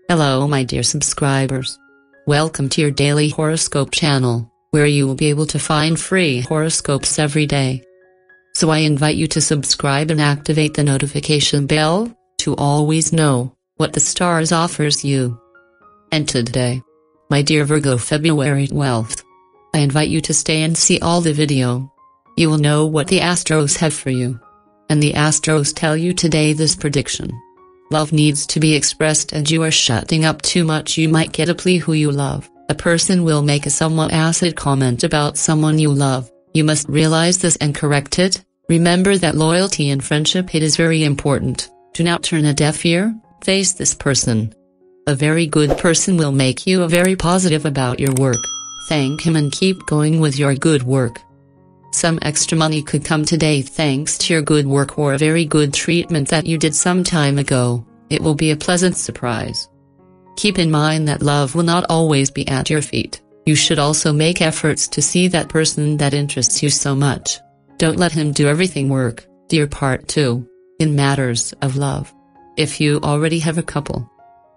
Hello my dear subscribers. Welcome to your daily horoscope channel, where you will be able to find free horoscopes every day. So I invite you to subscribe and activate the notification bell, to always know what the stars offers you. And today, my dear Virgo February 12th, I invite you to stay and see all the video. You will know what the Astros have for you. And the Astros tell you today this prediction. Love needs to be expressed and you are shutting up too much. You might get a plea who you love. A person will make a somewhat acid comment about someone you love. You must realize this and correct it. Remember that loyalty and friendship, it is very important. Do not turn a deaf ear, face this person. A very good person will make you very positive about your work. Thank him and keep going with your good work. Some extra money could come today thanks to your good work or a very good treatment that you did some time ago. It will be a pleasant surprise. Keep in mind that love will not always be at your feet. You should also make efforts to see that person that interests you so much. Don't let him do everything work, do your part too, in matters of love. If you already have a couple,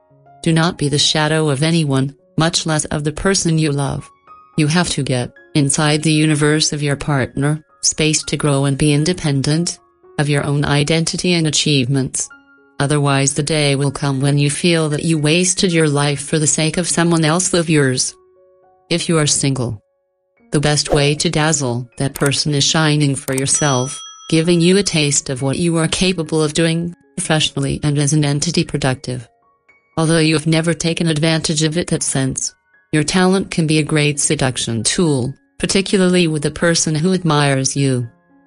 do not be the shadow of anyone, much less of the person you love. You have to get inside the universe of your partner, space to grow and be independent of your own identity and achievements. Otherwise the day will come when you feel that you wasted your life for the sake of someone else of yours. If you are single, the best way to dazzle that person is shining for yourself, giving you a taste of what you are capable of doing, professionally and as an entity productive. Although you have never taken advantage of it that sense, your talent can be a great seduction tool, particularly with a person who admires you.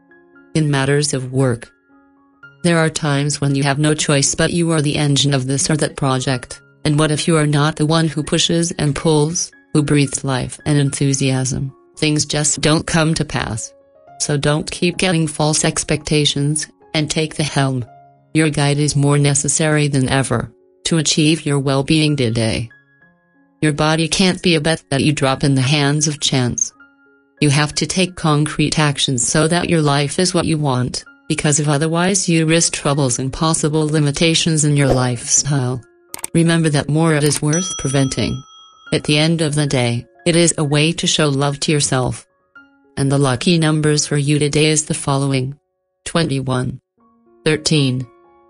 In matters of work, there are times when you have no choice but you are the engine of this or that project, and what if you are not the one who pushes and pulls, who breathes life and enthusiasm? Things just don't come to pass. So don't keep getting false expectations, and take the helm. Your guide is more necessary than ever to achieve your well-being today. Your body can't be a bet that you drop in the hands of chance. You have to take concrete actions so that your life is what you want, because if otherwise you risk troubles and possible limitations in your lifestyle. Remember that more it is worth preventing. At the end of the day, it is a way to show love to yourself. And the lucky numbers for you today is the following: 21, 13,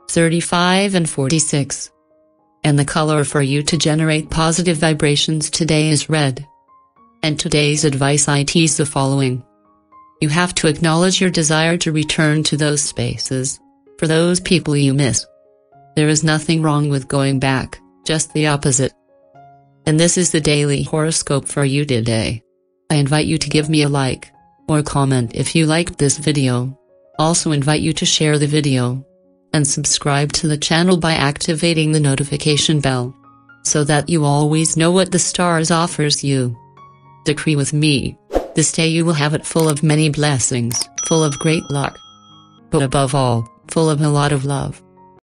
35 and 46. And the color for you to generate positive vibrations today is red. And today's advice it is the following. You have to acknowledge your desire to return to those spaces, for those people you miss. There is nothing wrong with going back, just the opposite. And this is the daily horoscope for you today. I invite you to give me a like, or comment if you liked this video. Also invite you to share the video and subscribe to the channel by activating the notification bell, so that you always know what the stars offers you. Decree with me, this day you will have it full of many blessings, full of great luck, but above all, full of a lot of love.